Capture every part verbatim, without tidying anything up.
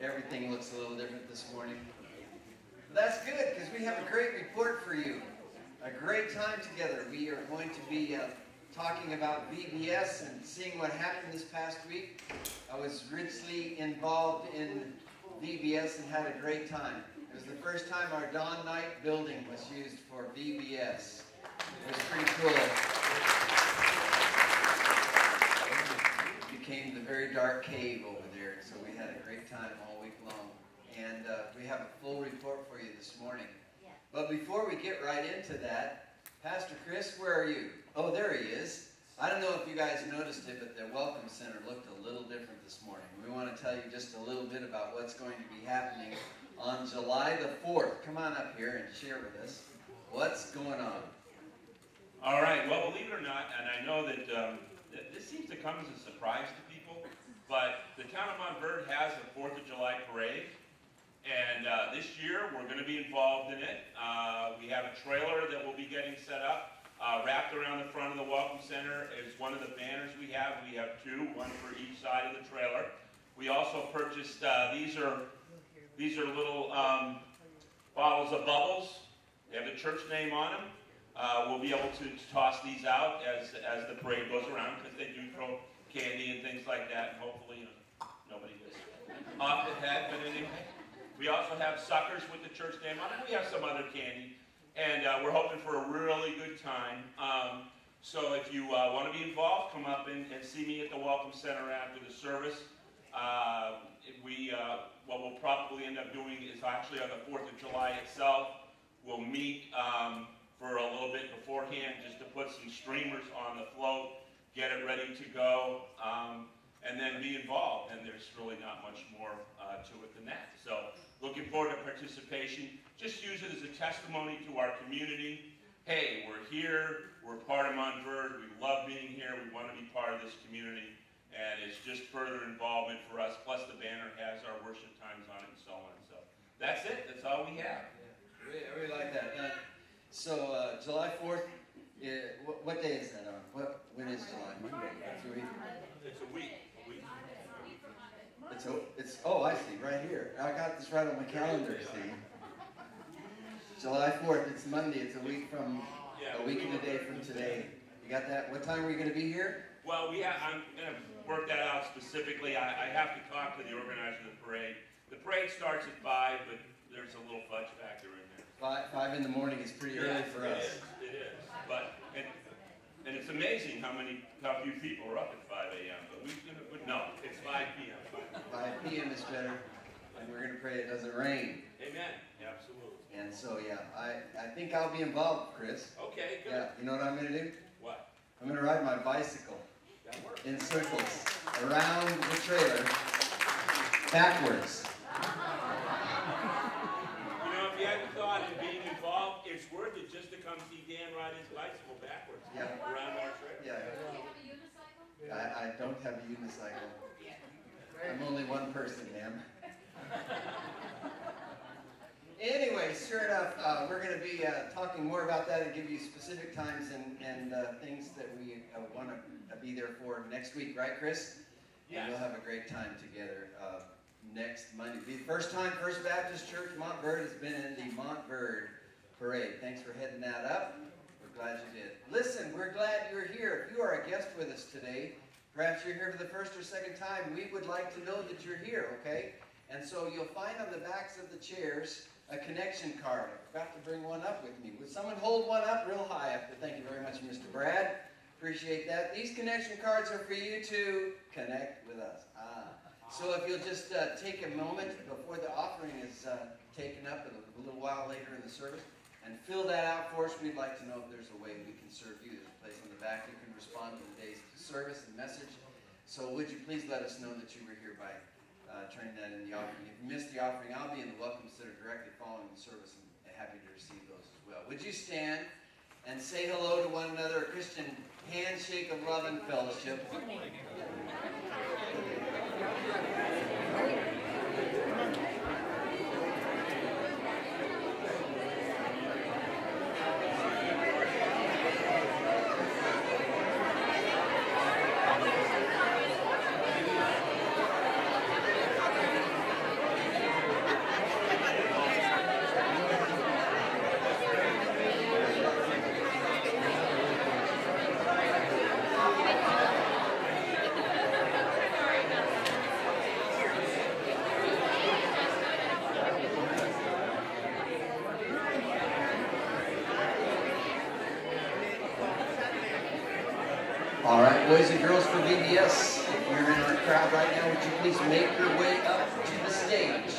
everything looks a little different this morning. That's good, because we have a great report for you. A great time together. We are going to be uh, talking about V B S and seeing what happened this past week. I was richly involved in V B S and had a great time. It was the first time our Dawn Night building was used for V B S. It was pretty cool. It became the very dark cave over there, so we had a great time all week long. And uh, we have a full report for you this morning. But before we get right into that, Pastor Chris, where are you? Oh, there he is. I don't know if you guys noticed it, but the Welcome Center looked a little different this morning. We want to tell you just a little bit about what's going to be happening on July the fourth. Come on up here and share with us what's going on. All right. Well, believe it or not, and I know that um, th this seems to come as a surprise to people, but the town of Montverde has a fourth of July parade. And uh, this year, we're going to be involved in it. Uh, we have a trailer that will be getting set up, uh, wrapped around the front of the Welcome Center is one of the banners we have. We have two, one for each side of the trailer. We also purchased, uh, these are these are little um, bottles of bubbles. They have the church name on them. Uh, we'll be able to toss these out as, as the parade goes around, because they do throw candy and things like that, and hopefully, you know, nobody gets off the head, but anyway. We also have suckers with the church name on it. We have some other candy. And uh, we're hoping for a really good time. Um, so if you uh, want to be involved, come up and, and see me at the Welcome Center after the service. Uh, we, uh, what we'll probably end up doing is actually on the fourth of July itself, we'll meet um, for a little bit beforehand just to put some streamers on the float, get it ready to go. Um, and then be involved, and there's really not much more uh, to it than that. So, looking forward to participation. Just use it as a testimony to our community. Hey, we're here, we're part of Montverde, we love being here, we want to be part of this community, and it's just further involvement for us, plus the banner has our worship times on it and so on. So, that's it, that's all we have. Yeah, really, I really like that. Uh, so, uh, July fourth, uh, what, what day is that on? What, when is July? Monday. It's a week. It's a week. It's, it's, oh, I see, right here. I got this right on my calendar, see. July fourth, it's Monday. It's a week from, yeah, a week and a day from today. You got that? What time are you going to be here? Well, we have, I'm going to work that out specifically. I, I have to talk to the organizer of the parade. The parade starts at five, but there's a little fudge factor in there. Five, five in the morning is pretty yes, early for it us. Is, it is. But, and, and it's amazing how many, how few people are up at five A M But we, but no, it's five P M five P M is better, and we're going to pray it doesn't rain. Amen. Absolutely. And so, yeah, I, I think I'll be involved, Chris. Okay, good. Yeah, you know what I'm going to do? What? I'm going to ride my bicycle that works. in circles around the trailer, backwards. You know, if you hadn't thought of being involved, it's worth it just to come see Dan ride his bicycle backwards yeah. around our trailer. Yeah. Do you have a unicycle? I, I don't have a unicycle. I'm only one person, ma'am. Anyway, sure enough, uh, we're going to be uh, talking more about that and give you specific times and, and uh, things that we uh, want to be there for next week, right, Chris? Yes. And we'll have a great time together uh, next Monday. Be the first time First Baptist Church Montverde has been in the Montverde Parade. Thanks for heading that up. We're glad you did. Listen, we're glad you're here. If you are a guest with us today, perhaps you're here for the first or second time, we would like to know that you're here, okay? And so you'll find on the backs of the chairs a connection card. I forgot to bring one up with me. Would someone hold one up real high up there? Thank you very much, Mister Brad. Appreciate that. These connection cards are for you to connect with us. Ah. So if you'll just uh, take a moment before the offering is uh, taken up a little while later in the service and fill that out for us. We'd like to know if there's a way we can serve you. There's a place on the back you can respond to the day's service and message. So would you please let us know that you were here by uh, turning that in the offering. If you missed the offering, I'll be in the Welcome Center directly following the service and happy to receive those as well. Would you stand and say hello to one another, a Christian handshake of love and fellowship? boys and girls from V B S, if you're in our crowd right now, would you please make your way up to the stage?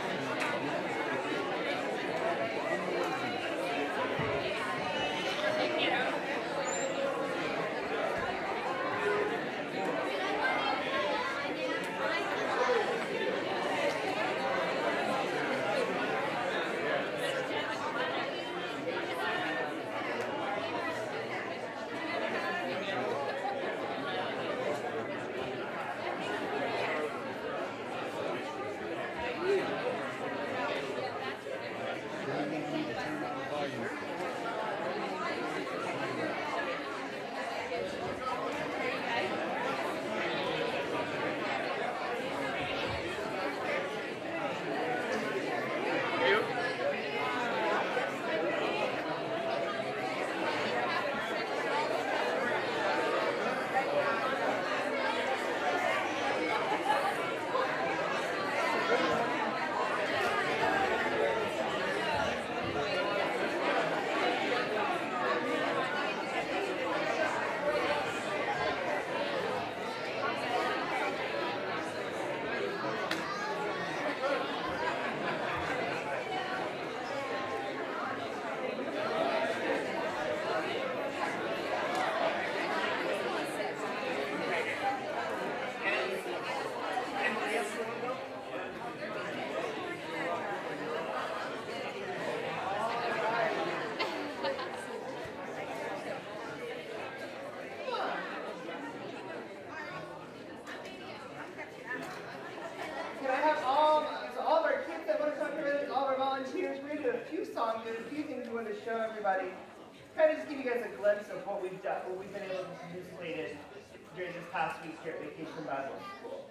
Show everybody, kind of just give you guys a glimpse of what we've done, what we've been able to participate in during this past week here at Vacation Bible School.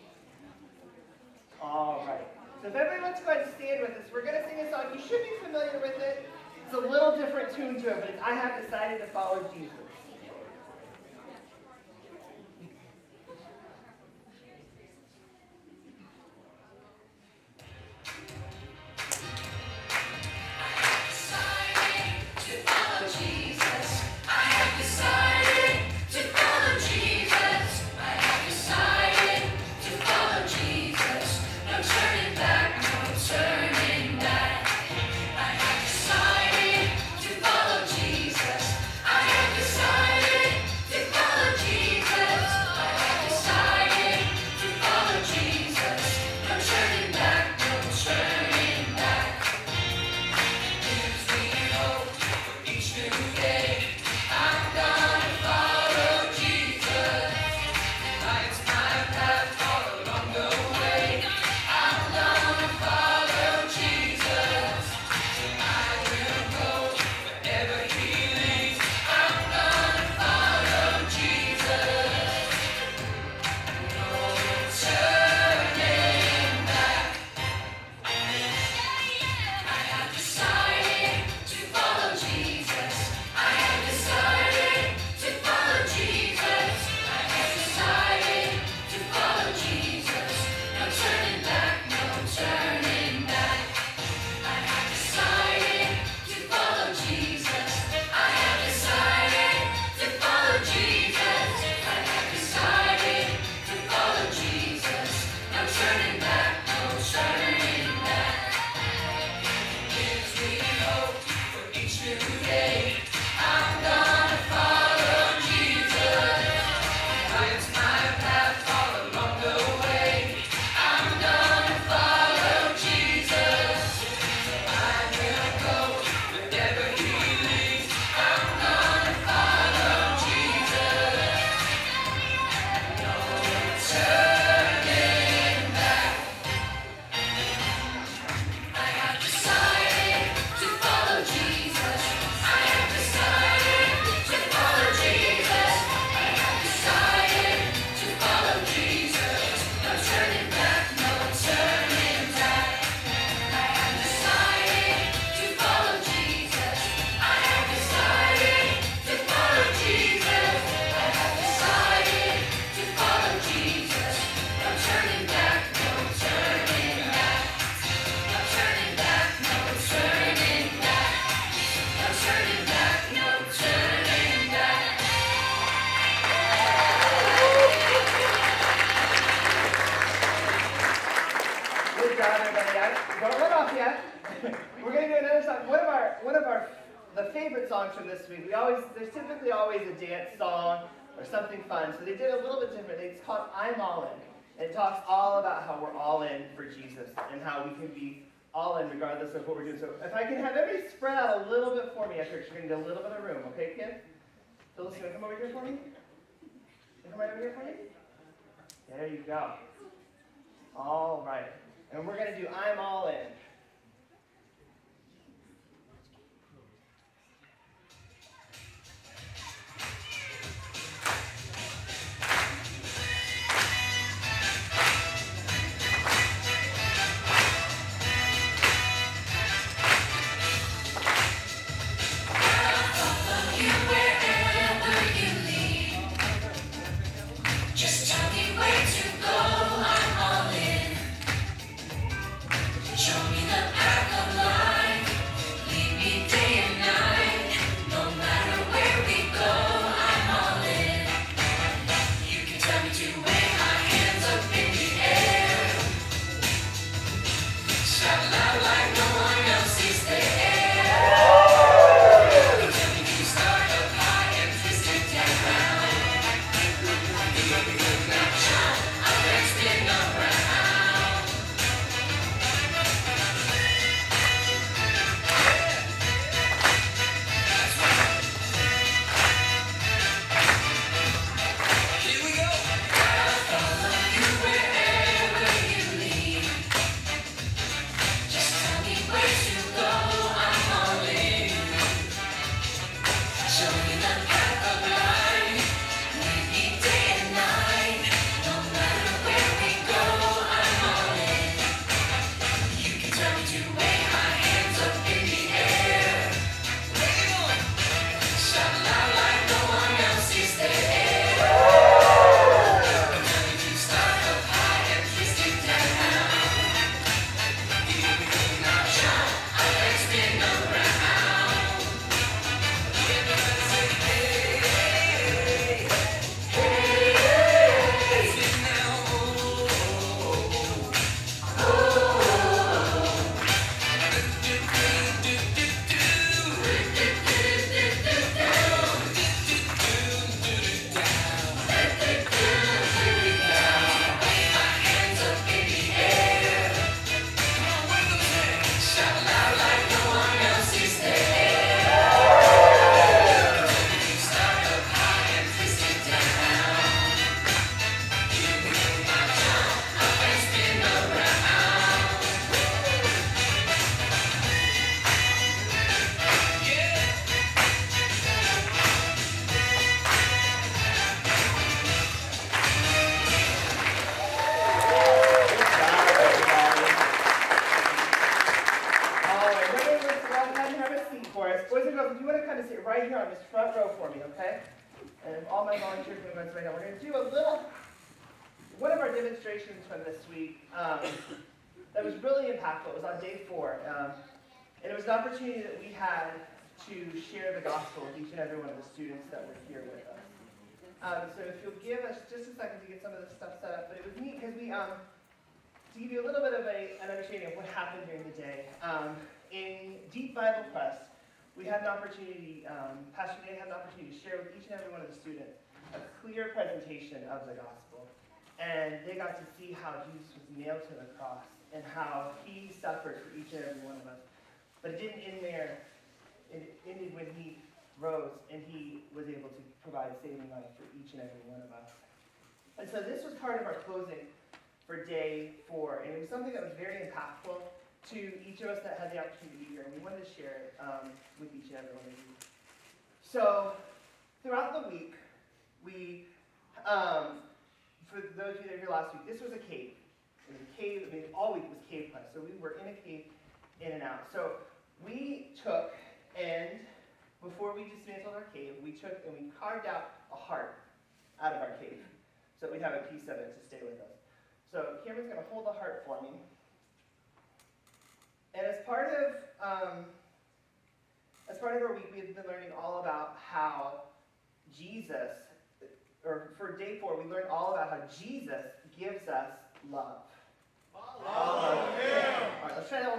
All right. So if everybody wants to go ahead and stand with us, we're going to sing a song. You should be familiar with it. It's a little different tune to it, but it's I Have Decided to Follow Jesus. Decided Good job, everybody. I, don't run off yet. We're going to do another song. One of our, one of our, the favorite songs from this week. We always, there's typically always a dance song or something fun. So they did a little bit differently. It's called I'm All In. And it talks all about how we're all in for Jesus and how we can be all in regardless of what we're doing. So if I can have everybody spread out a little bit for me at church, you're going to get a little bit of room, okay, kid? Phyllis, you want to come over here for me? You come right over here for me? There you go. All right. And we're going to do I'm All In. Um, so if you'll give us just a second to get some of this stuff set up, but it was neat because we, um, to give you a little bit of a, an understanding of what happened during the day, um, in Deep Bible Quest, we had an opportunity, um, Pastor Dan had an opportunity to share with each and every one of the students a clear presentation of the gospel. And they got to see how Jesus was nailed to the cross and how he suffered for each and every one of us. But it didn't end there. It ended when he rose and he was able to provide saving life for each and every one of us. And so this was part of our closing for day four, and it was something that was very impactful to each of us that had the opportunity to be here, and we wanted to share it um, with each and every one of you. So throughout the week, we, um, for those of you that were here last week, this was a cave. It was a cave, I mean, all week was cave quest, so we were in a cave, in and out. So we took and before we dismantled our cave, we took and we carved out a heart out of our cave so that we'd have a piece of it to stay with us. So Cameron's going to hold the heart for me. And as part of um, as part of our week, we've been learning all about how Jesus, or for day four, we learned all about how Jesus gives us love. Love.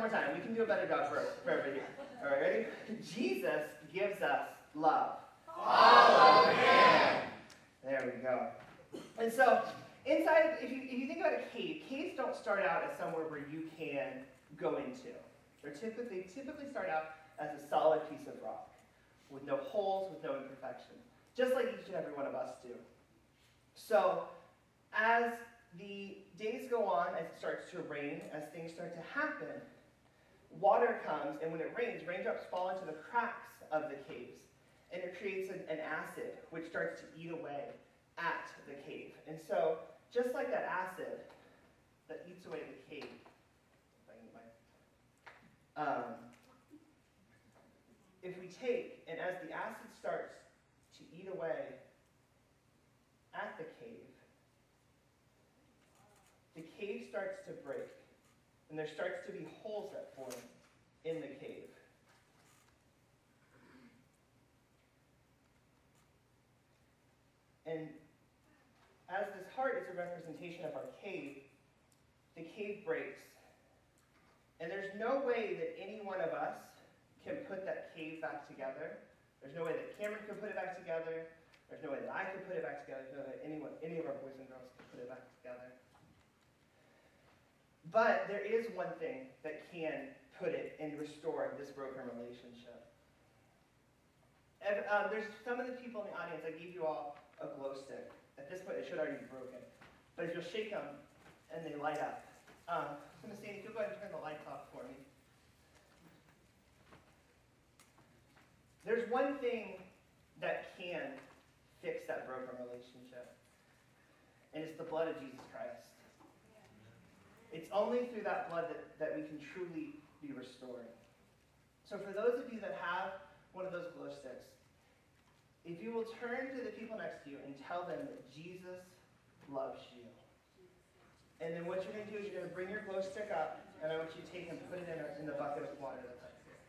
more time. We can do a better job for, for everybody here. All right, ready? Jesus gives us love. All of Him. There we go. And so, inside, if you, if you think about a cave, caves don't start out as somewhere where you can go into. They're typically, typically start out as a solid piece of rock, with no holes, with no imperfections, just like each and every one of us do. So, as the days go on, as it starts to rain, as things start to happen, water comes, and when it rains, raindrops fall into the cracks of the caves, and it creates an, an acid, which starts to eat away at the cave. And so, just like that acid that eats away the cave, if I can get my, um, if we take, and as the acid starts to eat away at the cave, the cave starts to break, and there starts to be holes that form in the cave. And as this heart is a representation of our cave, the cave breaks. And there's no way that any one of us can put that cave back together. There's no way that Cameron can put it back together. There's no way that I can put it back together. There's no way that anyone, any of our boys and girls can put it back together. But there is one thing that can put it and restore this broken relationship. And, um, there's some of the people in the audience, I gave you all a glow stick. At this point, it should already be broken. But if you'll shake them and they light up. Um, I'm going to say, if you'll go ahead and turn the lights off for me. There's one thing that can fix that broken relationship. And it's the blood of Jesus Christ. It's only through that blood that, that we can truly be restored. So for those of you that have one of those glow sticks, if you will turn to the people next to you and tell them that Jesus loves you. And then what you're going to do is you're going to bring your glow stick up, and I want you to take and put it in, a, in the bucket of water that's up here.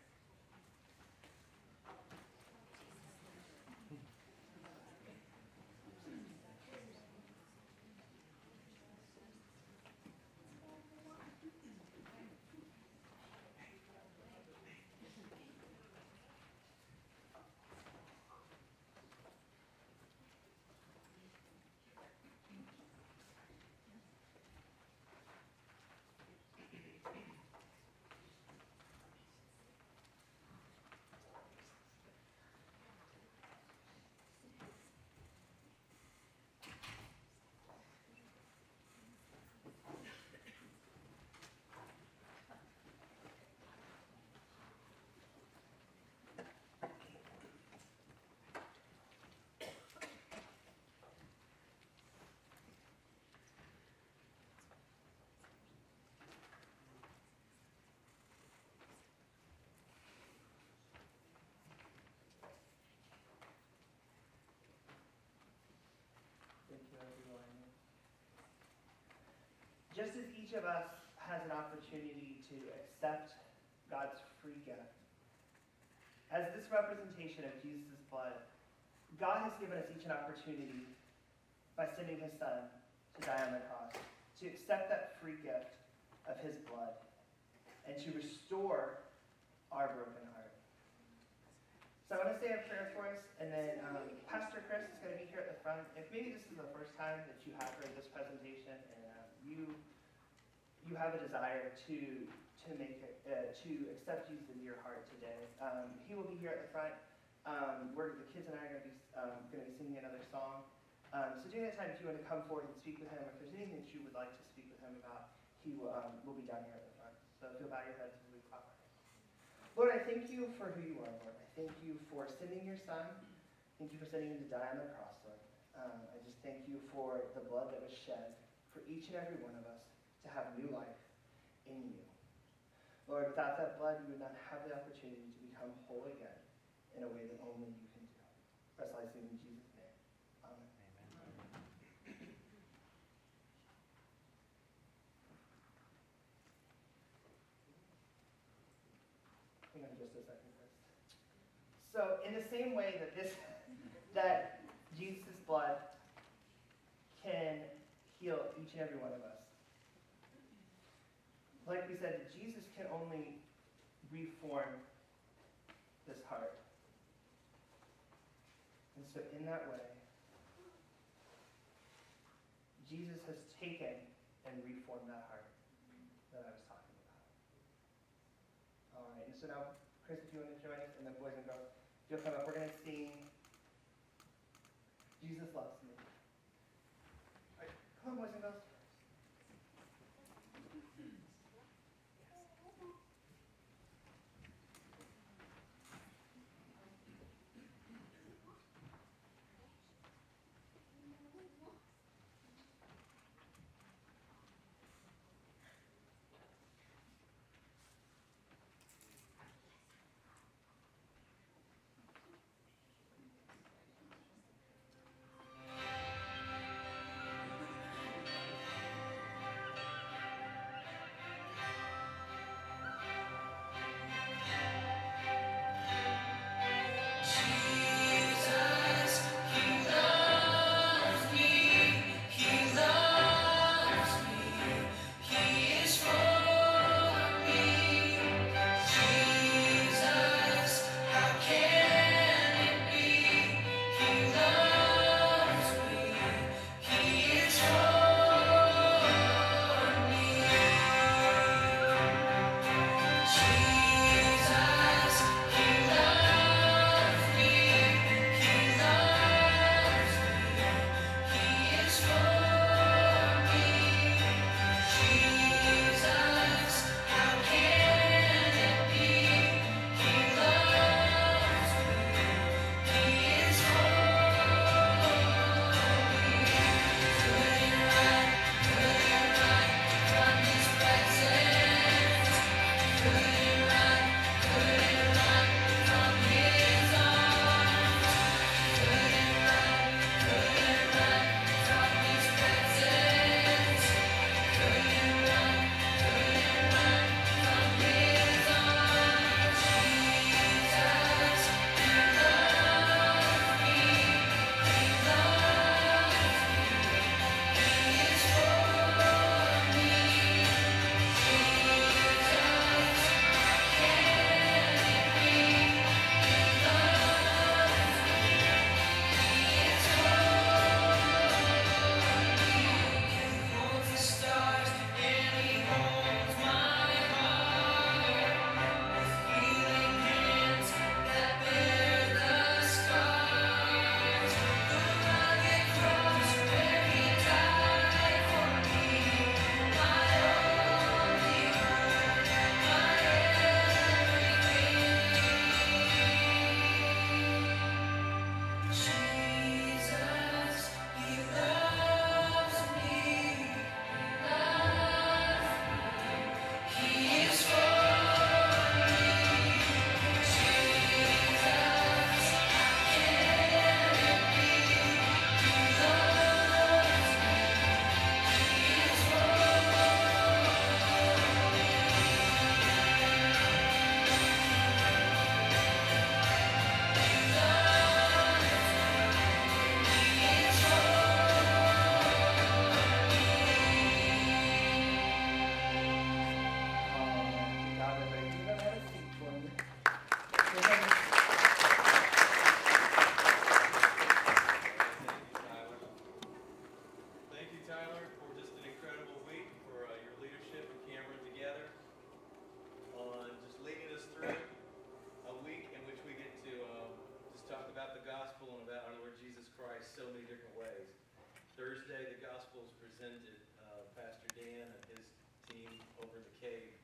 Just as each of us has an opportunity to accept God's free gift, as this representation of Jesus' blood, God has given us each an opportunity by sending His Son to die on the cross, to accept that free gift of His blood, and to restore our broken heart. So I want to say a prayer for us, and then um, Pastor Chris is going to be here at the front. If maybe this is the first time that you have heard this presentation, and um, you you have a desire to to make it, uh, to accept Jesus into your heart today, um, he will be here at the front. Um, where the kids and I are going to be um, going to be singing another song. Um, so during that time, if you want to come forward and speak with him, if there's anything that you would like to speak with him about, he will, um, will be down here at the front. So if you'll bow your heads as we clap. Lord, I thank you for who you are, Lord. I thank you for sending your Son. Thank you for sending him to die on the cross, Lord. Um, I just thank you for the blood that was shed for each and every one of us to have new life in you. Lord, without that blood, we would not have the opportunity to become whole again in a way that only you can do. Press I in Jesus' name. Amen. Amen. Hang on just a second, Chris. So, in the same way that this, that Jesus' blood can heal each and every one of us, like we said, Jesus can only reform this heart. And so in that way, Jesus has taken and reformed that heart that I was talking about. All right, and so now, Chris, if you want to join us, and the boys and girls, if you'll come up, we're going to sing Jesus Loves Me. All right, come on, boys and girls. Thursday, the gospel is presented. Uh, Pastor Dan and his team over in the cave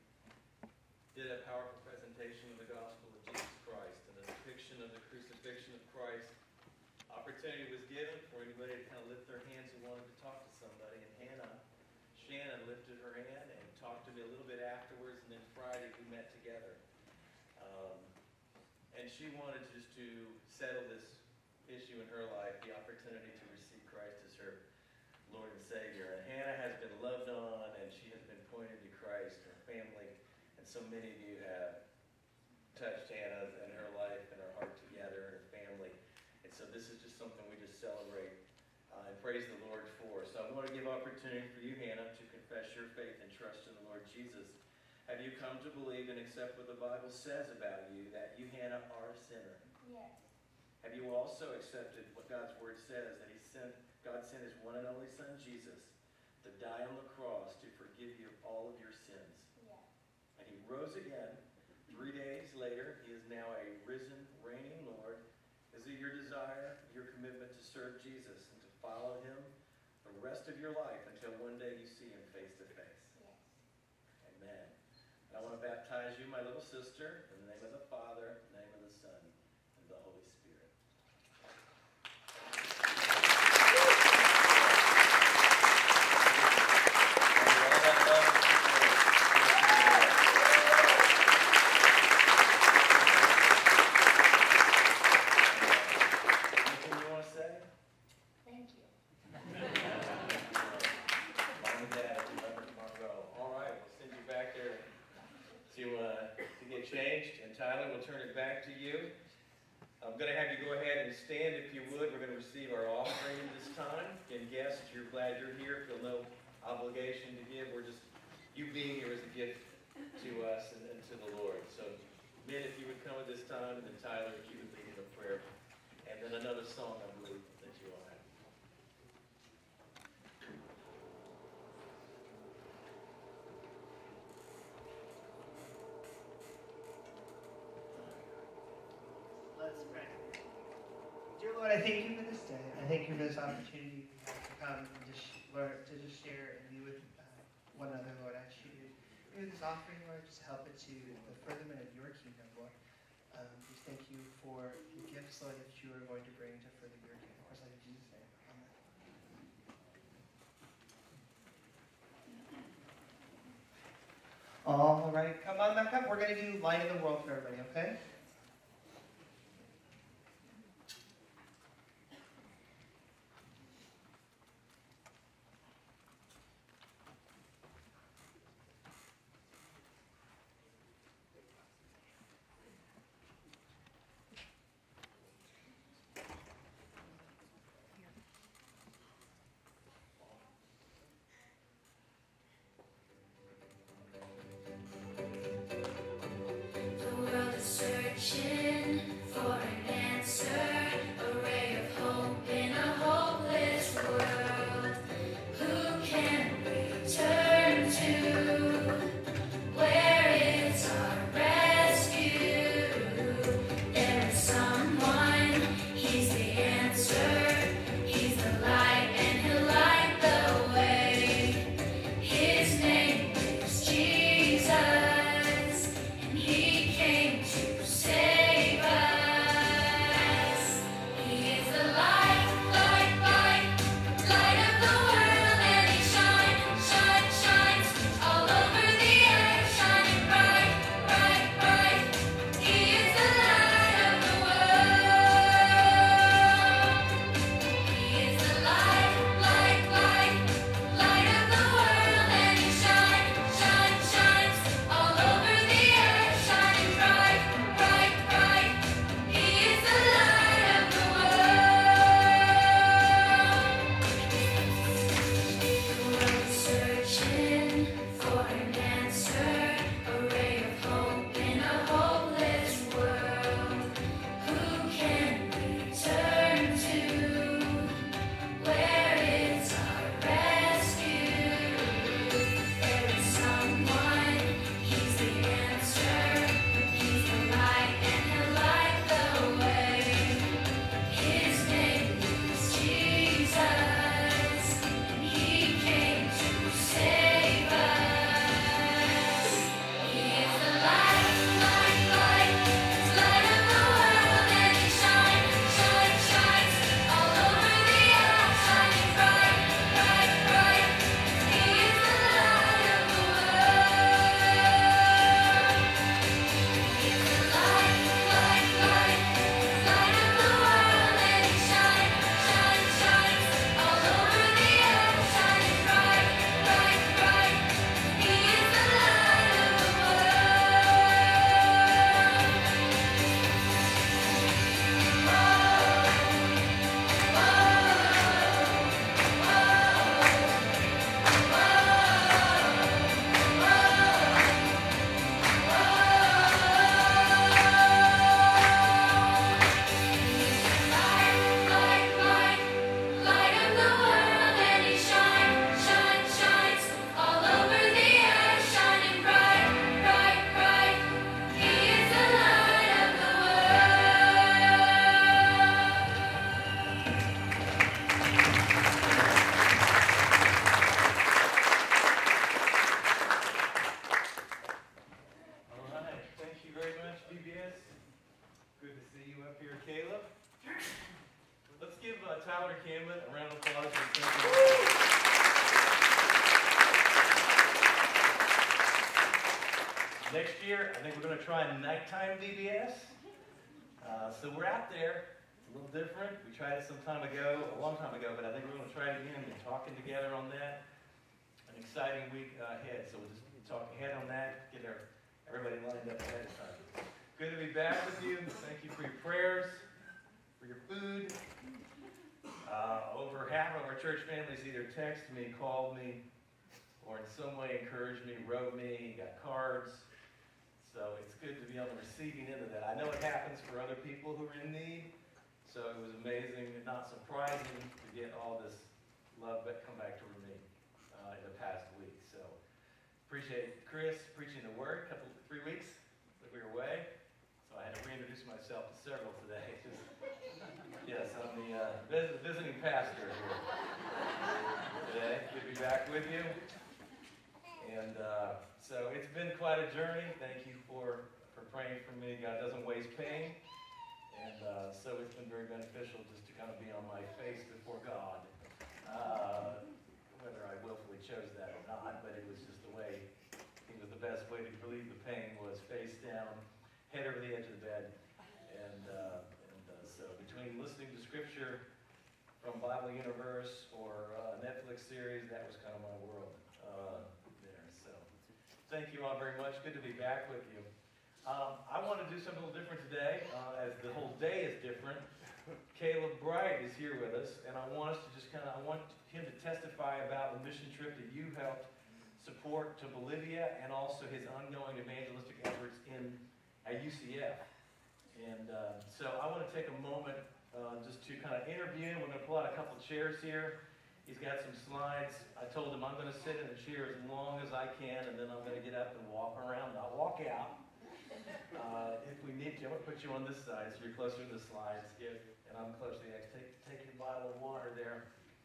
did a powerful presentation of the gospel of Jesus Christ and the depiction of the crucifixion of Christ. Opportunity was given for anybody to kind of lift their hands who wanted to talk to somebody. And Hannah, Shannon lifted her hand and talked to me a little bit afterwards. And then Friday we met together. Um, and she wanted just to settle this issue in her life, the opportunity to receive Christ as her Lord and Savior. And Hannah has been loved on, and she has been pointed to Christ. Her family, and so many of you have touched Hannah and her life and her heart together and her family. And so this is just something we just celebrate uh, and praise the Lord for. So I want to give opportunity for you, Hannah, to confess your faith and trust in the Lord Jesus Have you come to believe and accept what the Bible says about you, that you, Hannah, are a sinner? Yes. Have you also accepted what God's Word says, that He sent, God sent His one and only Son, Jesus, to die on the cross to forgive you of all of your sins? Yes. And He rose again. Three days later, He is now a risen, reigning Lord. Is it your desire, your commitment to serve Jesus and to follow Him the rest of your life until one day you see Him face to face? Yes. Amen. And I want to baptize you, my little sister, in the name of the Father, in the name of the Son, and the Holy Spirit. And all that love and support. Anything you want to say? Thank you. Mom and Dad, remember tomorrow. All right, we'll send you back there to, uh, to get changed. And Tyler, we'll turn it back to you. I'm going to have you go ahead and stand if you would. We're going to receive our offering this time. And guests, you're glad you're here. Feel no obligation to give. We're just, you being here is a gift to us and, and to the Lord. So, men, if you would come at this time, and then Tyler, if you would lead in a prayer. And then another song, I believe, that you all have. Let's pray. Dear Lord, I thank you for this day. I thank you for this opportunity to come and just learn, to just share and be with uh, one another, Lord. I ask you to be with this offering, Lord. Just help it to the furtherment of your kingdom, Lord. Um, just thank you for the gifts, Lord, that you are going to bring to further your kingdom. Of course, I in Jesus' name. Amen. All right, come on back up. We're going to do Light of the World for everybody, okay? The world is searching. Tyler Cameron. A round of applause for him. Next year, I think we're going to try nighttime V B S. Uh, so we're out there. It's a little different. We tried it some time ago, a long time ago, but I think we're going to try it again. We're talking together on that. An exciting week uh, ahead. So we'll just talk ahead on that, get our, everybody lined up ahead of time. Good to be back with you. Thank you for your prayers, for your food. Uh, over half of our church families either texted me, called me, or in some way encouraged me, wrote me, got cards. So it's good to be on the receiving end of that. I know it happens for other people who are in need. So it was amazing and not surprising to get all this love that come back toward me uh, in the past week. So appreciate Chris preaching the word a couple, three weeks that we were away. So I had to reintroduce myself to several today. Just, yes, I'm the uh, vis visiting pastor here today. Good to be back with you. And uh, so it's been quite a journey. Thank you for, for praying for me. God doesn't waste pain. And uh, so it's been very beneficial just to kind of be on my face before God. Uh, whether I willfully chose that or not, but it was just the way, it was the best way to relieve the pain was face down, head over the edge of the bed. And, uh, and uh, so between listening to scripture from Bible Universe or uh, Netflix series, that was kind of my world uh, there. So thank you all very much. Good to be back with you. Um, I want to do something a little different today, uh, as the whole day is different. Caleb Bright is here with us, and I want us to just kind of, I want him to testify about the mission trip that you helped support to Bolivia, and also his ongoing evangelistic efforts in at U C F. And uh, so I want to take a moment uh, just to kind of interview him. We're going to pull out a couple chairs here. He's got some slides. I told him I'm going to sit in a chair as long as I can, and then I'm going to get up and walk around. I'll walk out. Uh, if we need to, I'm going to put you on this side so you're closer to the slides. If, and I'm close to the edge. Take, take your bottle of water there.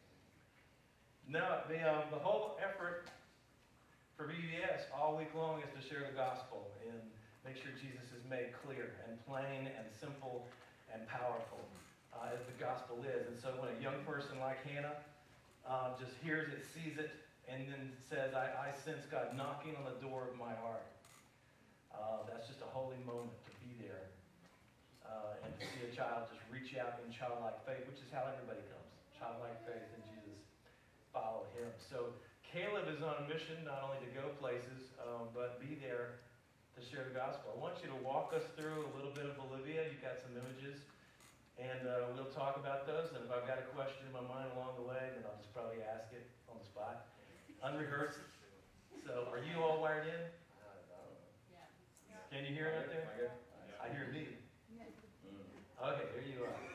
No, the, um, the whole effort for V B S all week long is to share the gospel and make sure Jesus is made clear and plain and simple and powerful uh, as the gospel is. And so when a young person like Hannah uh, just hears it, sees it, and then says, I, I sense God knocking on the door of my heart. Uh, that's just a holy moment to be there uh, and to see a child just reach out in childlike faith, which is how everybody comes. Childlike faith in Jesus. Follow him. So Caleb is on a mission not only to go places, um, but be there to share the gospel. I want you to walk us through a little bit of Bolivia. You've got some images, and uh, we'll talk about those. And if I've got a question in my mind along the way, then I'll just probably ask it on the spot. Unrehearsed. So are you all wired in? Can you hear it out there? I hear me. Okay, there you are.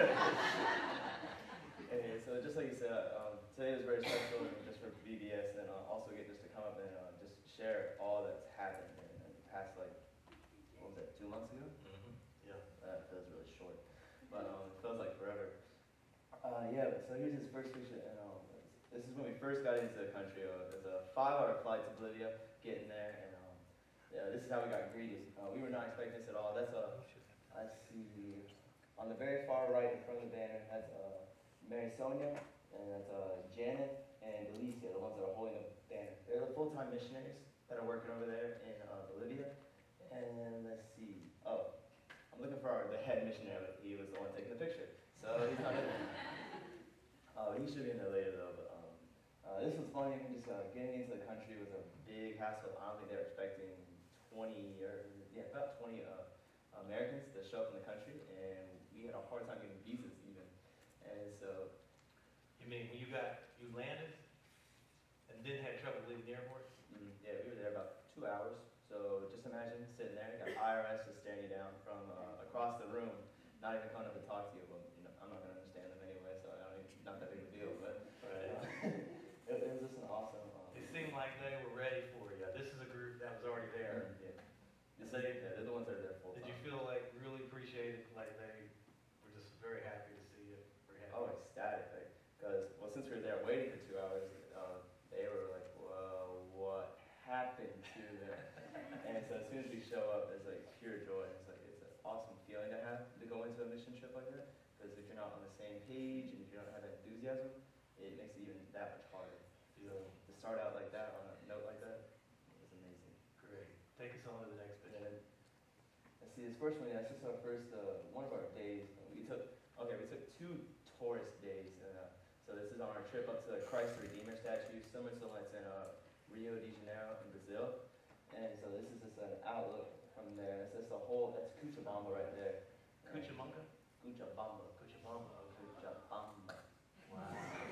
Hey, so just like you said, um, today was very special just for V B S, and uh, also get just to come up and uh, just share all that's happened in, in the past, like, what was it, two months ago? Mm-hmm. Yeah. That feels really short, but um, it feels like forever. Uh, yeah, so here's his first picture, and um, this is when we first got into the country. Uh, it was a five-hour flight to Bolivia, getting there, and yeah, this is how we got greeted. Uh, we were not expecting this at all. That's a, I see, on the very far right in front of the banner, that's uh, Mary Sonia, and that's uh, Janet and Delicia, the ones that are holding the banner. They're the full-time missionaries that are working over there in uh, Bolivia. And let's see, oh, I'm looking for our, the head missionary. He was the one taking the picture. So he's not in there. Uh, he should be in there later though. But, um, uh, this was funny. Just uh, getting into the country was a big hassle. I don't think they were expecting twenty or yeah, about twenty uh, Americans to show up in the country, and we had a hard time getting visas even. And so, You mean when you got, you landed and then had trouble leaving the airport? mm, yeah, we were there about two hours. So just imagine sitting there, you got I R S just staring you down from uh, across the room, not even coming up to talk to you. Well, you know, I'm not gonna understand them anyway, so I don't even, not that big of a deal. But Right. uh, it, it was just an awesome. Um, It seemed like they were ready for you. This is a group that was already there. yeah. This is, yeah, they're the ones that are there full Did time. you feel like really appreciated, like they were just very happy to see you? Very happy. Oh, ecstatic, because well, since we were there waiting for two hours, uh, they were like, "Well, what happened to them?" And so as soon as we show up, it's like pure joy. It's like it's an awesome feeling to have to go into a mission trip like that. Because if you're not on the same page and if you're not start out like that on a note like that, it was amazing. Great. Take us on to the next And picture. then, let's see, this first one, that's just our first, uh, one of our days. We took, okay, we took two tourist days. And, uh, so this is on our trip up to the Christ the Redeemer statue, similar to the one that's in uh, Rio de Janeiro in Brazil. And so this is just an outlook from there. It's just a whole, that's Cochabamba right there. Cucamonga? Cochabamba. Cochabamba, okay. Cochabamba. Wow.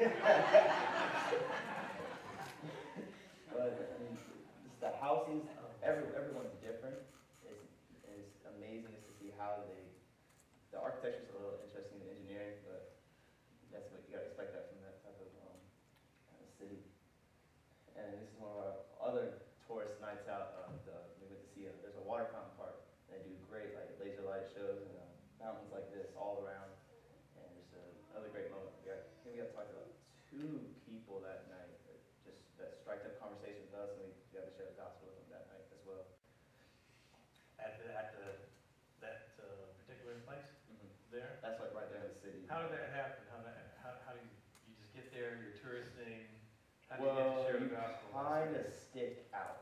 But I mean, just the houses, every, everyone's different. It's, it's amazing just to see how they, the architecture's a little interesting, the engineering, but that's what you gotta expect that from that type of um, kind of city. And this is one of our other tourist nights out. Uh, the, we went to see, a, there's a water fountain park. They do great like laser light shows and uh, mountains like this all around. And just uh, another great moment. We got, I think we got to talk about two people that night that just that strike up conversation with us, and we got to share the gospel with them that night as well. At the, at the, that uh, particular place Mm-hmm. there? That's like right there in the city. How did that happen? How, that, how, how do you, you just get there, you're touristing? How do you get to Well, share you the gospel? kind of stick out.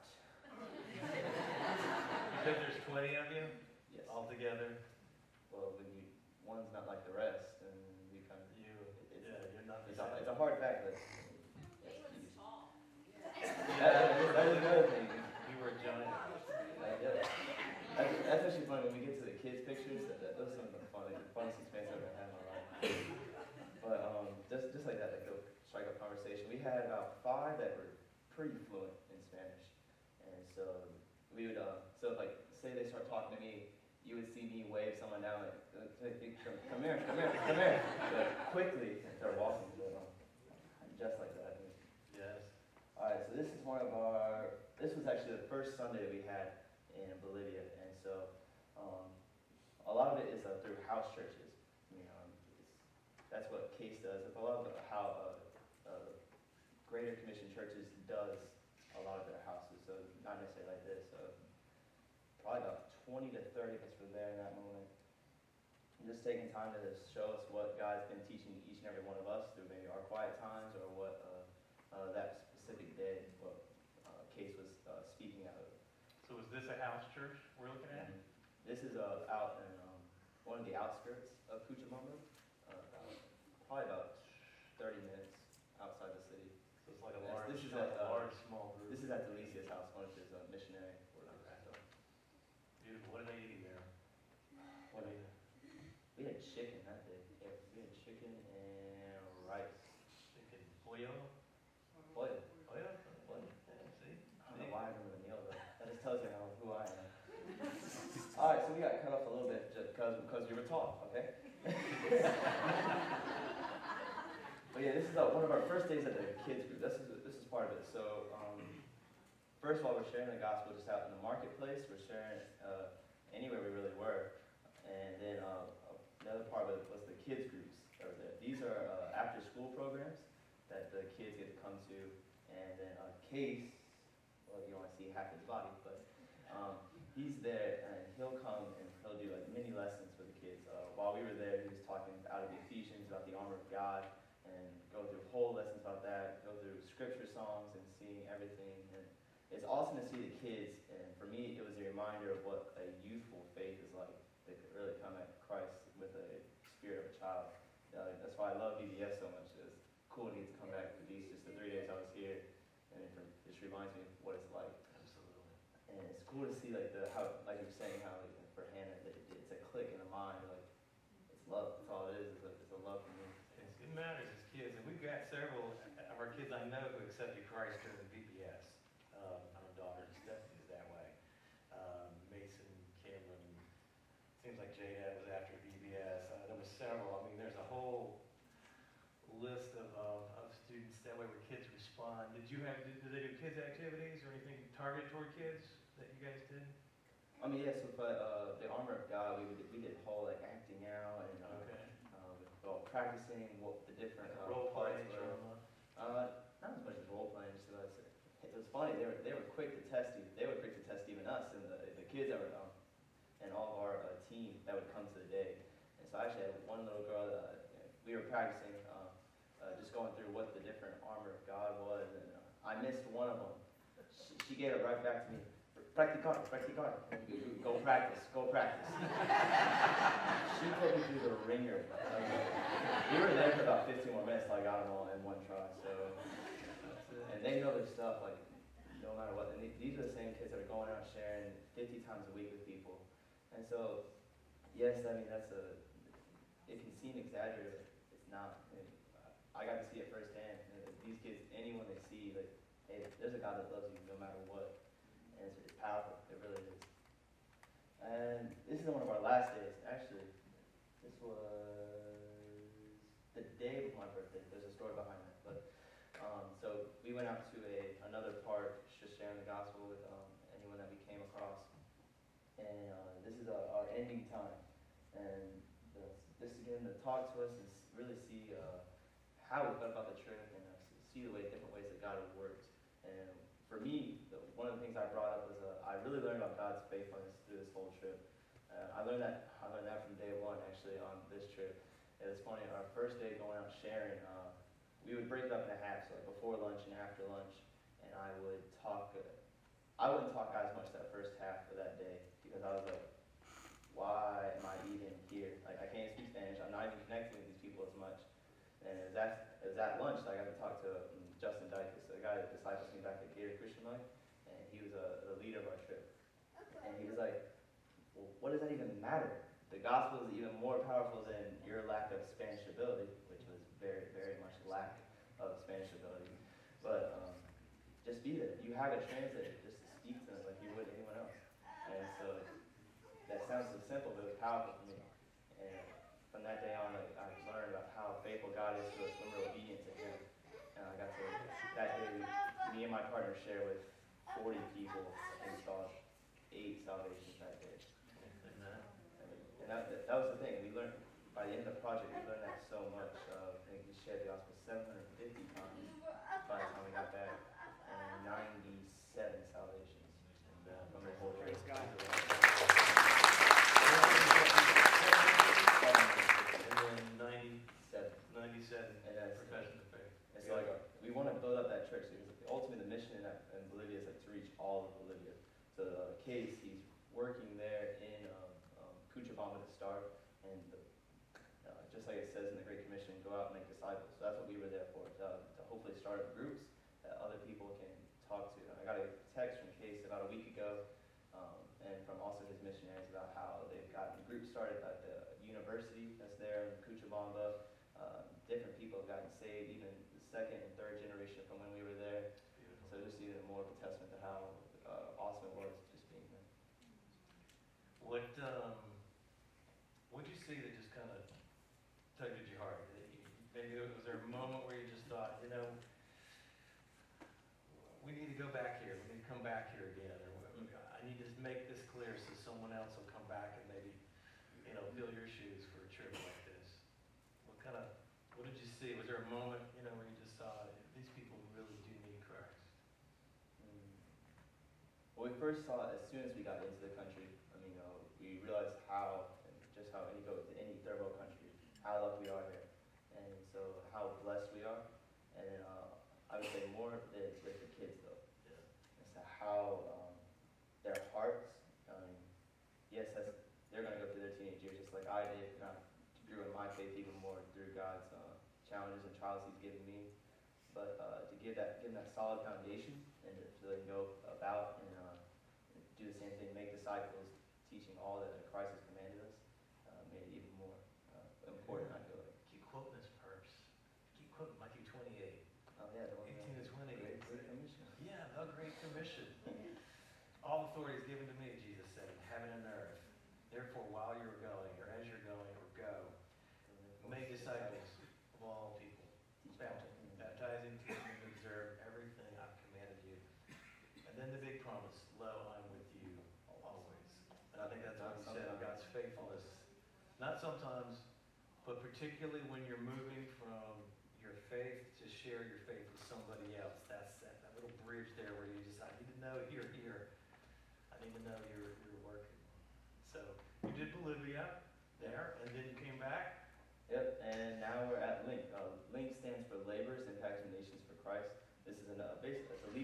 Because there's twenty of you Yes. all together, Well, when you one's not like the rest, and we kind of you, it's, yeah, you're not the it's, a, same. it's a hard fact, but Galen's tall. that, that is another thing. You were a giant. Like, yeah. That's, that's actually funny when we get to the kids' pictures. That, that, those are some of the funny, funniest experience I've ever had in my life. But um, just just like that, like they'll strike up conversation. We had about five that were pretty fluent in Spanish, and so we would uh, so like say they start talking to me, you would see me wave someone down like, uh, come, come here, come here, come here. But quickly they're walking, but, um, just like that. Yes. All right, so this is one of our, this was actually the first Sunday we had in Bolivia, and so um, a lot of it is uh, through house churches. You know, um, it's, that's what Case does. It's a lot of how uh, uh, Greater Commission Churches does a lot of their houses, so not necessarily like this. So probably about twenty to thirty of us were there in that moment. And just taking time to show us what God's been teaching each and every one of us through maybe our quiet times or what uh, uh, that specific day, what uh, Case was uh, speaking out of. So is this a house church we're looking at? And this is uh, out in um, one of the outskirts of Cochabamba, uh, about, probably about thirty minutes outside the city. So it's like a Yes, large, this is like at, a uh, large, small group. This is at Delicia's house, one of his uh, missionary workers. So, Beautiful. What are they eating there? what do we had chicken that day. Yeah, we had chicken and rice. Chicken pollo? What? Pollo? What? Yeah, see? I don't know why I remember the meal though. That just tells you how who I am. All right, so we got cut off a little bit just because because we were tall, okay? But yeah, this is uh, one of our first days at the kids group. This is this is part of it. So um, first of all, we're sharing the gospel just out in the marketplace. We're sharing uh, anywhere we really were, and then uh, another part of it was the kids groups that were there. These are uh, after-school programs that the kids get to come to, and then uh, Case. Well, you don't want to see half his body, but um, he's there, and he'll come and he'll do like mini lessons for the kids. Uh, while we were there, he was talking out of the Ephesians about the armor of God, and go through whole lessons about that, go through scripture songs and seeing everything. And it's awesome to see the kids, and for me, it was a reminder of what a youthful faith is like. They could really come at Christ with a spirit of a child. Uh, that's why I love V B S so much. It's cool to get to come back for these just the three days I was here, and it just reminds me of what it's like. Absolutely. And it's cool to see like the how like you're saying how like, for Hannah it, it's a click in the mind, like it's love. That's all it is. It's a, it's a love for me. It's, it matters as kids, and we've got several of our kids I know who accepted Christ during the V B S. Um, our daughter Stephanie is that way. Um, Mason, Cameron, seems like J-Dad was after V B S. Uh, there were several. I mean, there's a whole list of, of, of students that way where kids respond. Did you have, did, did they do kids activities or anything targeted toward kids that you guys did? I mean, yeah. So, but uh, the armor of God, we would, we did whole like acting out and uh, Okay. um, well, practicing what the different Like a uh, role play, parts were. drama. Uh, not as much as role playing, just because it was funny. They were they were quick to test you. They were quick to test even us and the, the kids that were um, and all of our uh, team that would come to the day. And so I actually had one little girl that uh, we were practicing, uh, uh, just going through what the different armor of God was, and uh, I I missed one of them. She, she gave it right back to me. Practicar, practicar. Go practice, go practice. She put me through the ringer. Um, we were there for about fifteen more minutes till I got them all in one try. So, and they know their stuff, like, no matter what. And these are the same kids that are going out sharing fifty times a week with people. And so, yes, I mean, that's a, it can seem exaggerated. It's not. I mean, I got to see it firsthand. And these kids, anyone they see, like, hey, there's a God that loves you no matter what. And it's, it's powerful. It really is. And this is one of our last days. Actually, this was the day of my birthday. There's a story behind that. But um, so we went out to a another park, just sharing the gospel with um, anyone that we came across. And uh, this is our, our ending time. And the, just to get them to talk to us and really see uh, how we felt about the trip and uh, see the way different ways that God has worked. And for me, the, one of the things I brought up was uh, I really learned about God's faithfulness through this whole trip. Uh, I learned that I learned that from day one actually on this trip. It was funny. Our first day going out sharing, uh, we would break it up into halves, so like before lunch and after lunch. And I would talk. Uh, I wouldn't talk as much that first half of that day because I was like, why am I even here? Like I can't speak Spanish. I'm not even connecting with these people as much. And it was at, it was at lunch that I got to talk to um, Justin Dykus, the guy that disciples me back at Gator Christian Life, and he was uh, the leader of our trip. And he was like, well, what does that even matter? The gospel is even more powerful than your lack of Spanish ability, which was very, very much lack of Spanish ability. But um, just be there. You have a translator. Just speak to them like you would anyone else. And so that sounds so simple, but it was powerful for me. And from that day on, like, I learned about how faithful God is to us when we're obedient to Him. And I got to, that day, we, me and my partner shared with forty people and saw eight salvations that day. And that, that, that was the thing. We learned, by the end of the project, we learned that so much. Uh, I think we shared the gospel seven hundred fifty times by the time we got back. And ninety-seven salvations from the whole trip. And then ninety-seven, ninety-seven And that's, profession of faith. it's like, uh, we want to build up that church because ultimately the mission in, in Bolivia is like to reach all of Bolivia. So uh, Case, he's working there in um, um, Cochabamba to start, and the, uh, just like it says in the Great Commission, go out and make disciples. So that's what we were there for, to, to hopefully start up groups that other people can talk to. And I got a text from Case about a week ago, um, and from also his missionaries about how they've gotten groups started at the university that's there in Cochabamba. Uh, different people have gotten saved, even the second and third generation from when we were there. So just even more of a testament to how uh, awesome it was just being there. What, um, what'd you see that just kind of tugged at your heart? Maybe there- was there a moment where you just thought, you know, we need to go back here, we need to come back here again, or I need to make this clear so someone else will come back and maybe, you know, fill your shoes for a trip like this? What kind of, what did you see? Was there a moment, you know, where you just saw these people really do need Christ? Mm. Well, we first saw it as soon as we got into the country. I mean, uh, we realized how, and just how any go to any third world country, how lucky we are here, and so how blessed we are. And then uh, I would say more is with the kids though. Yeah. As to how um, their hearts. I mean, yes, that's, they're gonna go through their teenage years just like I did, and I grew in my faith even more through God's uh, challenges and trials He's given me. But uh, to give that, give them that solid foundation, and to really go about and uh, do the same thing, make disciples, teaching all that Christ has commanded us, uh, made it even more uh, important. I feel like. Keep quoting this verse. Keep quoting Matthew twenty-eight. Oh yeah, the one eighteen to twenty. Great, great commission. Yeah, the Great Commission. All authority is given to me, Jesus said, in heaven and earth. Therefore, while you're going, or as you're going, or go, make disciples of all people. Baptizing, teaching them to observe everything I've commanded you. And then the big promise, lo, I'm with you always. And I think that's what he said, God's faithfulness. Not sometimes, but particularly when you're moving from your faith to share your faith with somebody else. That's that, that little bridge there where you just, I need to know you're here. I need to know you're, you're working. So you did Bolivia there, and then you came back. Yep, and now we're at LINK. Uh, LINK stands for Laborers Impacting Nations for Christ. This is a, basic, it's a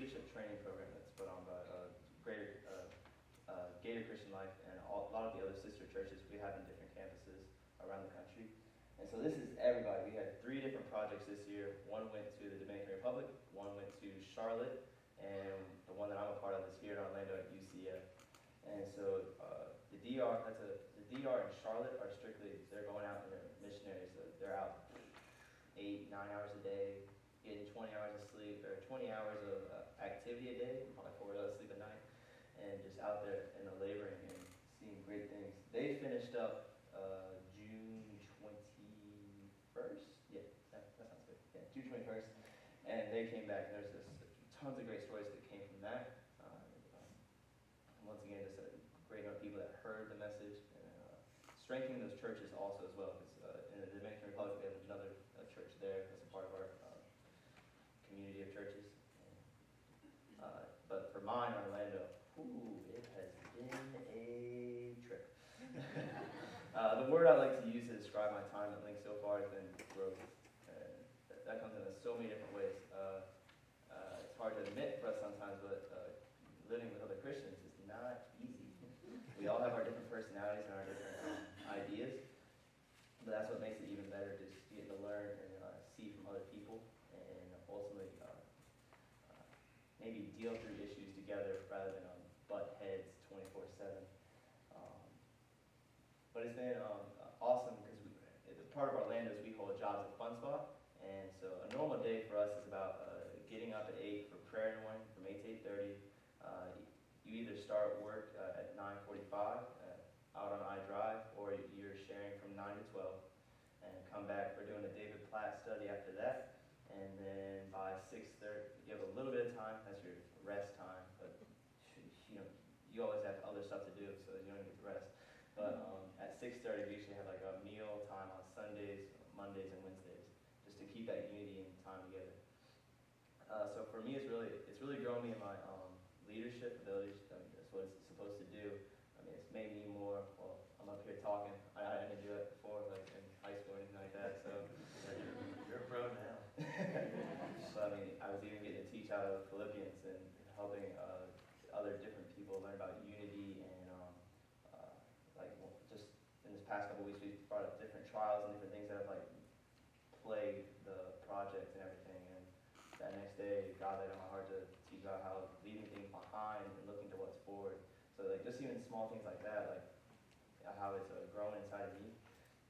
Gator Christian Life and all, a lot of the other sister churches we have in different campuses around the country. And so this is everybody. We had three different projects this year. One went to the Dominican Republic, one went to Charlotte, and the one that I'm a part of is here in Orlando at U C F. And so uh, the D R, that's a, the D R and Charlotte are strictly, they're going out and they're missionaries. So they're out eight, nine hours a day, getting twenty hours of sleep, or twenty hours of uh, activity a day, probably four hours of sleep at night, and just out there and uh, laboring and seeing great things. They finished up uh, June twenty-first. Yeah, that, that sounds good. Yeah, June twenty-first. And they came back, and there's just tons of great stories that came from that. Uh, um, and once again, just a great number of people that heard the message, and uh, strengthening those churches also as well, because uh, in the Dominican Republic, we have another uh, church there that's a part of our uh, community of churches. Uh, but for mine, Orlando, ooh, it has been a trip. uh, the word I like to use to describe my time at Link so far has been growth. And that, that comes in so many different ways. Uh, uh, it's hard to admit for us sometimes, but uh, living with other Christians is not easy. We all have our different personalities and our different um, ideas, but that's what makes it even better, just getting to learn and uh, see from other people, and ultimately uh, uh, maybe deal through issues together rather than um, butt heads twenty-four seven. Um, but it's been um, awesome because we, part of Orlando is we hold jobs at Fun Spot, and so a normal day for us is about uh, getting up at eight for prayer in the morning, from eight to eight thirty. Uh, you either start work uh, at nine forty-five uh, out on iDrive, or you're sharing from nine to twelve, and come back. We're doing a David Platt study after that, and then by six thirty, you have a little bit of time. That's your rest time, but you know you always have other stuff to do, so you don't get to rest. But um, at six thirty, we usually have like a meal time on Sundays, Mondays, and Wednesdays, just to keep that unity and time together. Uh, so for me, it's really it's really grown me in my um, leadership abilities. I mean, that's what it's supposed to do. I mean, it's made me more. Well, I'm up here talking. I, I didn't do it before, like in high school or anything like that. So You're a pro now. so I mean, I was even getting to teach out of Philippians and helping uh, other different people learn about unity and um, uh, like well, just in this past couple weeks, we brought up different trials and different things that have like plagued the project and everything. And that next day, God laid on my heart to teach about how leaving things behind and looking to what's forward. So like just even small things like that, like how it's uh, grown inside of me.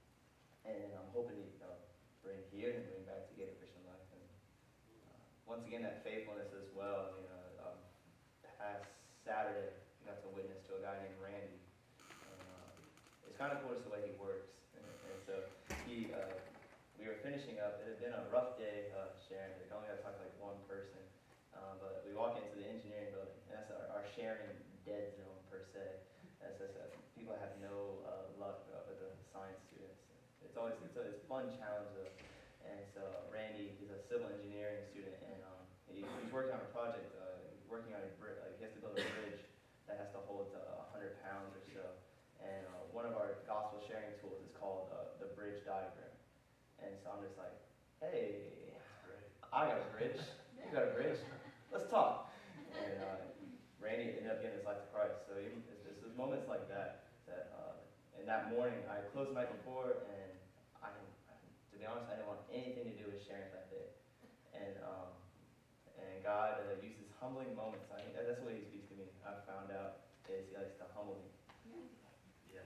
And I'm hoping to uh, bring here and bring back to Gator Christian Life. And uh, once again, that faithfulness as well. I mean, uh, um, past Saturday, I got to witness to a guy named Randy. And, uh, it's kind of cool just the way he works. And, and so he, uh, we were finishing up. It had been a rough day uh, sharing. We only got to talk to like one person. Uh, but we walk into the engineering building, and that's our, our sharing dead zone per se. That's just, uh, people have no uh, luck uh, with the science students. It's always it's a, it's a fun challenge though. And so Randy, he's a civil engineering student, and um, he, he's working on a project. Uh, he's working on a bridge. Like he has to build a bridge that has to hold uh, one hundred pounds or so. And uh, one of our gospel sharing tools is called uh, the bridge diagram. And so I'm just like, hey, I got a bridge. You got a bridge? Let's talk. And uh, Randy ended up giving his life to Christ. So even, it's, it's just moments like that. That uh, and that morning, I closed the night before, and I, I, to be honest, I didn't want anything to do with sharing that day. And um, and God uh, uses humbling moments. I mean, that's the way He speaks to me. I've found out is He likes to humble me. Yes.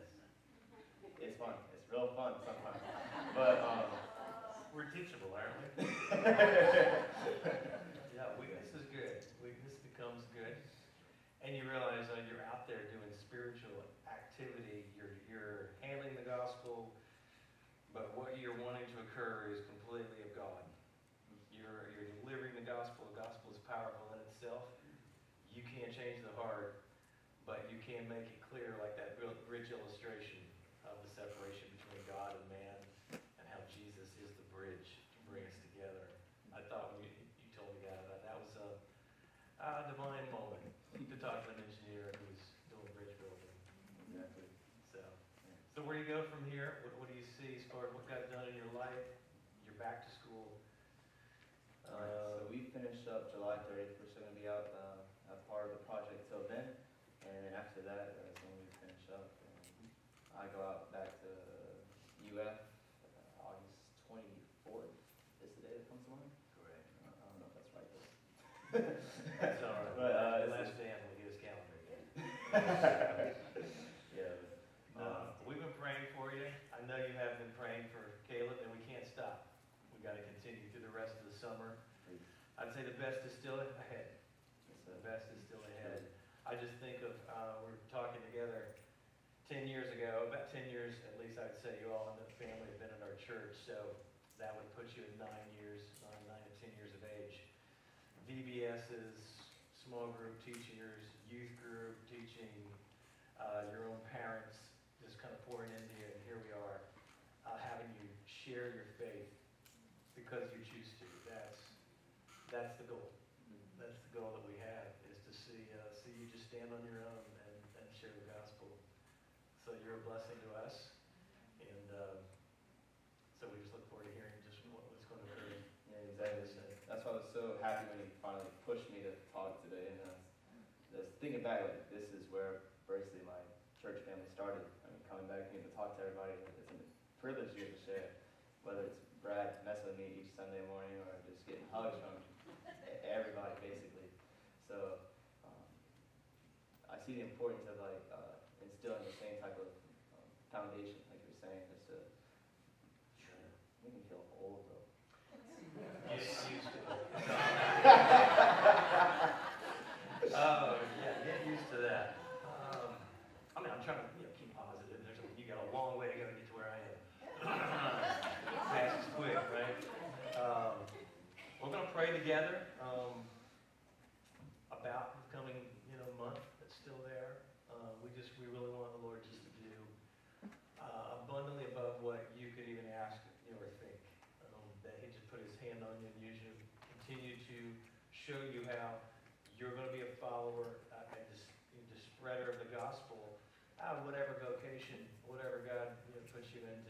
It's fun. It's real fun sometimes. But um, We're teachable, aren't we? Yeah, weakness is good. Weakness becomes good. And you realize that you're out there doing spiritual activity. You're, you're handling the gospel, but what you're wanting to occur is completely of God. You're, you're delivering the gospel. The gospel is powerful in itself. You can't change the heart, but you can make it clear, like that real bridge illustration of the separation between God and man, and how Jesus is the bridge to bring us together. I thought when you, you told me that, that, that was a, a divine moment to talk to an engineer who's doing bridge building. exactly. So, so where do you go from here? What, what do you see as far as what got done in your life? You're back to school. Uh, so we finished up July thirtieth. We're still going to be out uh, a part of the project till then. And then after that, uh, it's going to I go out back to U F uh, August twenty-fourth. Is the day that comes to mind? Correct. Uh, I don't know if that's right though. That's all right. But, uh, The it's- last Dan will get his calendar again. Yeah. But, um, Uh, we've been praying for you. I know you have been praying for Caleb, and we can't stop. We got to continue through the rest of the summer. please. I'd say the best is still ahead. Yes, The sir. best is still ahead. I just think of, uh, we we're talking together ten years ago, about ten years at least, I'd say you all in the family have been in our church, so that would put you at nine years, nine, nine to ten years of age. V B S's, small group teaching yours, youth group teaching, uh, your own parents, just kind of pouring into you, and here we are, uh, having you share your faith because you choose to. That's, that's the goal. That's the goal that we have, is to see, uh, see you just stand on your own and, and share the gospel. So you're a blessing to us, and, um, so we just look forward to hearing just what, what's going to occur. Yeah, exactly. That's why I was so happy when he finally pushed me to talk today. And uh, just thinking back, like this is where basically my church family started. I mean, coming back and getting to talk to everybody, it's a privilege here to share. Whether it's Brad messing with me each Sunday morning or just getting hugs from everybody, basically. So um, I see the importance of like uh, instilling the same type of um, foundation, like you were saying, just to we can feel old though. Get used to it. Oh, yeah, get used to that. Um, I mean, I'm trying to, you know, keep positive. There's a, you got a long way to go to get to where I am. Fast is quick, right? Um, we're gonna pray together, um, about the coming, you know, month that's still there. Uh, we just, we really want the Lord just to do, uh, abundantly above what you could even ask, you know, or think. Um, that He just put His hand on you and use you, continue to show you how you're going to be a follower uh, and just, just spreader of the gospel out of whatever vocation, whatever God, you know, puts you into,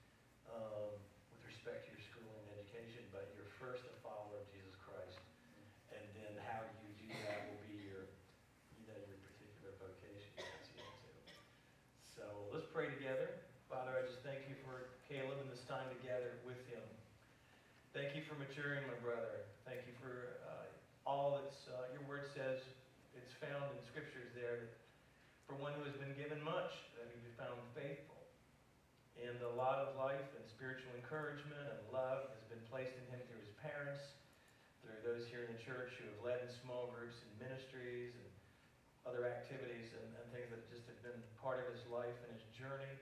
um, with respect to your schooling and education. But you're first a follower of Jesus Christ, and then how you do that will be your, you know, your particular vocation that's you into. So let's pray together. Father, I just thank you for Caleb and this time together with him. Thank you for maturing my brother. Thank you for uh, all that's, uh, your word says, it's found in scriptures there, that for one who has been given much, that he be found faithful. And a lot of life and spiritual encouragement and love has been placed in him through his parents, through those here in the church who have led in small groups and ministries and other activities and, and things that just have been part of his life and his journey.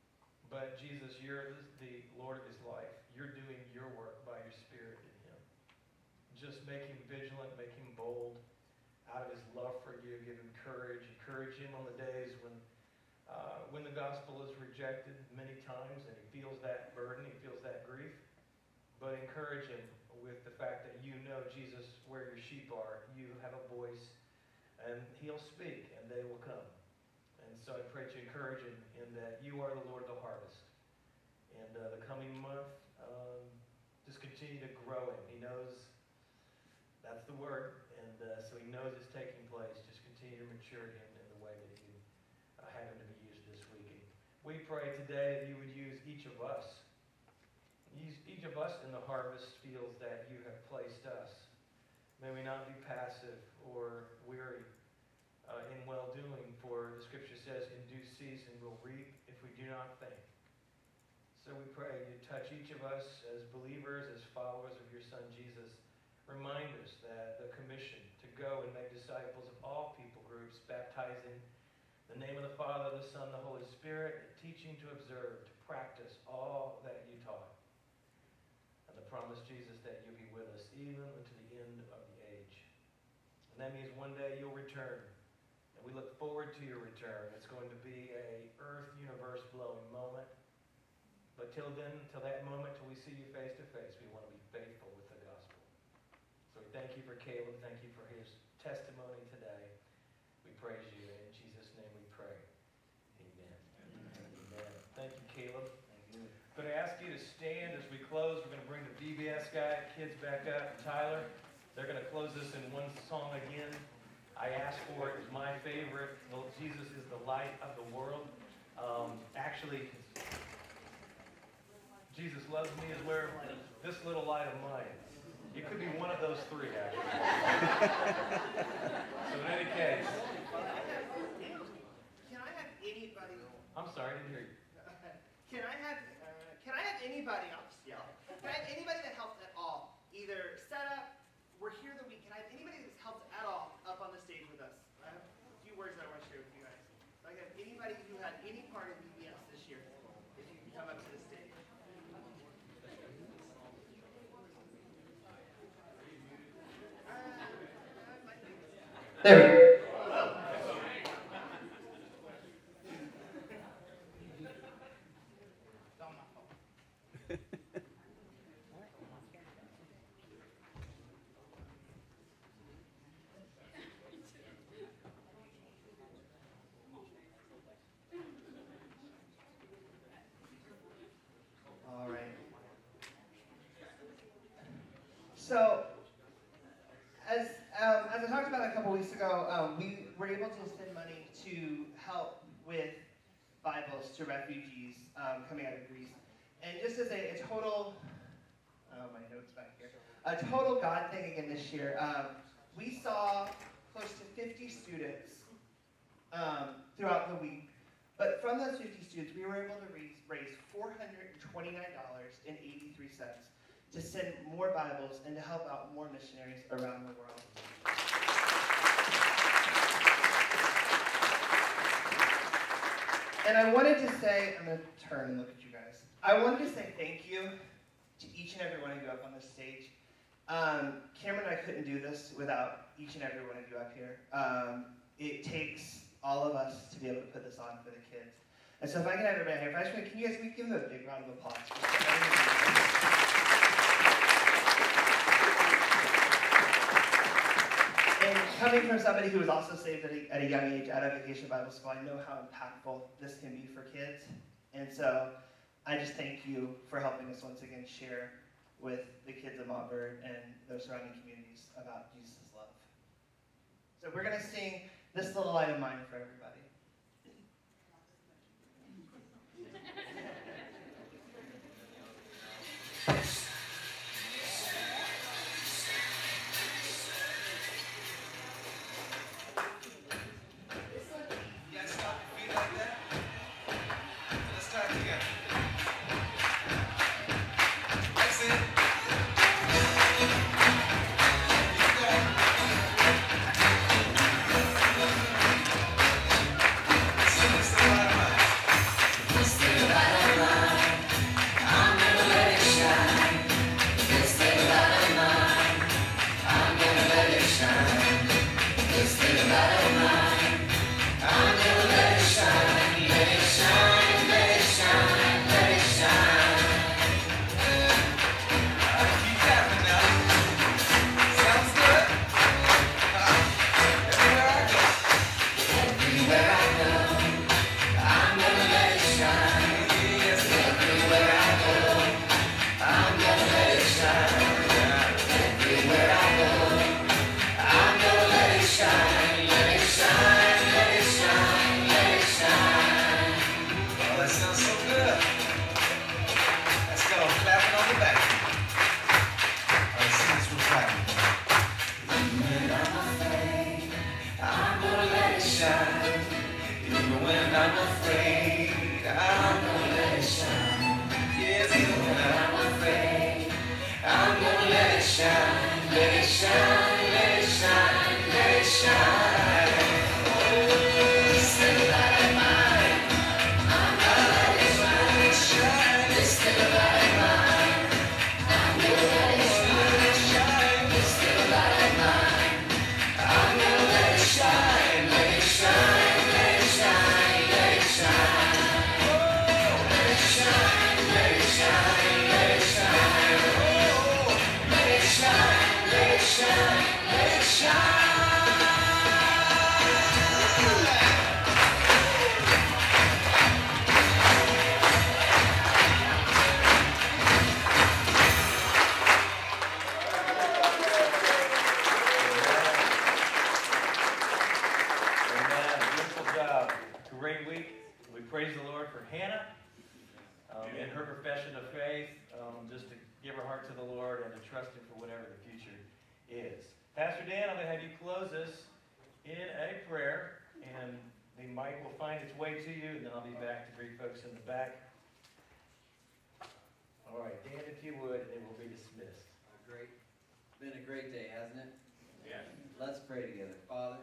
But Jesus, you're the Lord of his life. You're doing your work by your Spirit in him. Just make him vigilant, make him bold. Out of his love for you, give him courage. Encourage him on the days when uh, when the gospel is rejected many times and he feels that burden, he feels that grief. But encourage him with the fact that you know, Jesus, where your sheep are. You have a voice and he'll speak and they will come. And so I pray to encourage him in that you are the Lord of the harvest. And uh, the coming month, um, just continue to grow him. He knows that's the word, and uh, so he knows it's taking place. Just continue to mature him in the way that you uh, have him to be used this week. And we pray today that you would use each of us, use each of us in the harvest fields that you have placed us. May we not be passive or weary uh, in well-doing, for the scripture says, in due season we'll reap if we do not faint. So we pray you touch each of us as believers, as followers of your Son Jesus. Remind us that the commission to go and make disciples of all people groups, baptizing in the name of the Father, the Son, the Holy Spirit, teaching to observe, to practice all that you taught. And the promise, Jesus, that you'll be with us even unto the end of the age. And that means one day you'll return. And we look forward to your return. It's going to be a earth, universe blowing moment. But till then, till that moment, till we see you face to face, we want to be faithful with the gospel. So we thank you for Caleb. Thank you for his testimony today. We praise you. In Jesus' name we pray. Amen. Amen. Amen. Thank you, Caleb. Thank you. I'm going to ask you to stand as we close. We're going to bring the V B S guy, kids back up, Tyler. They're going to close this in one song again. I asked for it. It's my favorite. Well, Jesus is the light of the world. Um, actually, Jesus loves me is where this little light of mine. It could be one of those three, actually. So in any case, Can I have anybody? I'm sorry, I didn't hear you. Can I have? Uh, can I have anybody? I'll just yell. Can I have anybody that helped at all? Either set up. We're here the week. Can I have anybody that's helped at all up on the stage with us? I have a few words that I want to share with you guys. So I have anybody who had any part in B B S this year. If you can come up to the stage. There we go. All right. So, as um, as I talked about a couple weeks ago, um, we were able to send money to help with Bibles to refugees um, coming out of Greece. And just as a, a total, oh, my notes back here, a total God thing again this year, um, we saw close to fifty students um, throughout the week. But from those fifty students, we were able to raise, raise four hundred twenty-nine dollars and eighty-three cents to send more Bibles and to help out more missionaries around the world. And I wanted to say, I'm going to turn and look at you guys. I wanted to say thank you to each and every one of you up on the stage. Um, Cameron and I couldn't do this without each and every one of you up here. Um, it takes all of us to be able to put this on for the kids. And so if I can have everybody here, if I just, can you guys we give them a big round of applause? And coming from somebody who was also saved at a, at a young age out of Vacation Bible School, I know how impactful this can be for kids. And so I just thank you for helping us once again share with the kids of Montverde and those surrounding communities about Jesus' love. So we're going to sing This Little Light of Mine for everybody. We praise the Lord for Hannah um, and her profession of faith, um, just to give her heart to the Lord and to trust Him for whatever the future is. Pastor Dan, I'm going to have you close us in a prayer, and the mic will find its way to you, and then I'll be back to greet folks in the back. All right, Dan, if you would, and we'll be dismissed. Great. Been a great day, hasn't it? Yeah. Let's pray together. Father,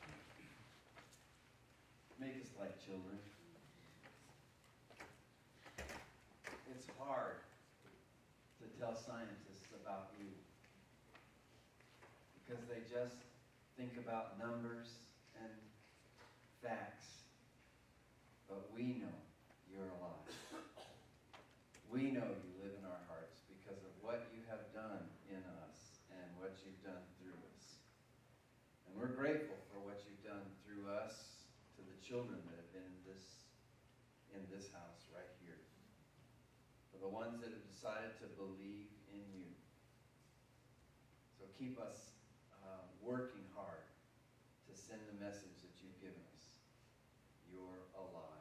make us like children. It's hard to tell scientists about you because they just think about numbers and facts. But we know you're alive. We know you live in our hearts because of what you have done in us and what you've done through us. And we're grateful for what you've done through us to the children that have been in this, in this house right here. For the ones that have decided to believe in you. So keep us uh, working hard to send the message that you've given us. You're alive.